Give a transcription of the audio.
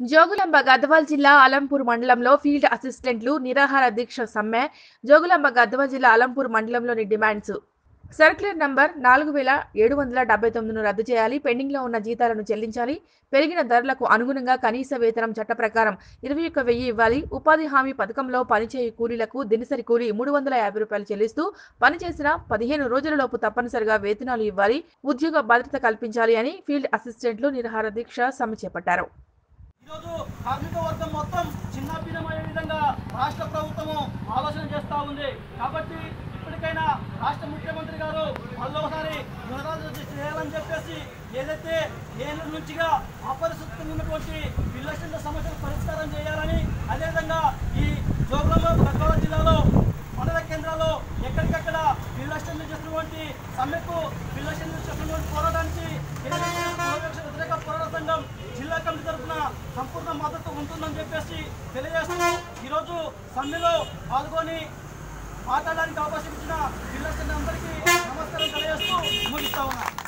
జోగులాంబ గద్వాల్ జిల్లా అలంపూర్ మండలంలో ఫీల్డ్ అసిస్టెంట్లు నిరాహార దీక్ష సమ్మె. జోగులాంబ గద్వాల్ జిల్లా అలంపూర్ మండలంలోని డిమాండ్స్: సర్క్యులర్ నంబర్ 4779ను రద్దు చేయాలి. పెండింగ్లో ఉన్న జీతాలను చెల్లించాలి. పెరిగిన ధరలకు అనుగుణంగా కనీస వేతనం చట్ట ప్రకారం 21,000 ఇవ్వాలి. ఉపాధి హామీ పథకంలో పనిచేయు కూలీలకు దినసరి కూలీ రూ. 350 చెల్లిస్తూ పనిచేసిన 15 రోజులలోపు తప్పనిసరిగా వేతనాలు ఇవ్వాలి. ఉద్యోగ భద్రత కల్పించాలి అని ఫీల్డ్ అసిస్టెంట్లు నిరాహార దీక్ష సమ్మె చేపట్టారు. ఈరోజు కార్మిక వర్గం మొత్తం చిన్నాభిన్నమయ్యే విధంగా రాష్ట్ర ప్రభుత్వము ఆలోచన చేస్తూ ఉంది. కాబట్టి ఇప్పటికైనా రాష్ట్ర ముఖ్యమంత్రి గారు మళ్ళొకసారి పునరాలోచన చేయాలని చెప్పేసి ఏదైతే ఏళ్ళ నుంచిగా అపరిస్థితులు ఉన్నటువంటి పిల్లల సమస్యలు పరిష్కారం చేయాలని, అదేవిధంగా ఈ జోగులాంబ గద్వాల జిల్లాలో మండల కేంద్రాల్లో ఎక్కడికక్కడ పిల్లలు చేస్తున్నటువంటి సమ్మెకు పిల్లలు చేస్తున్నటువంటి పోరాటానికి వ్యతిరేక పోరాట సంఘం జిల్లా కమిటీ తరఫున సంపూర్ణ మద్దతు ఉంటుందని చెప్పేసి తెలియజేస్తూ ఈరోజు సమ్మెలో పాల్గొని మాట్లాడడానికి అవకాశం ఇచ్చిన పిల్లలందరికీ నమస్కారం తెలియజేస్తూ ముగిస్తా ఉన్నా.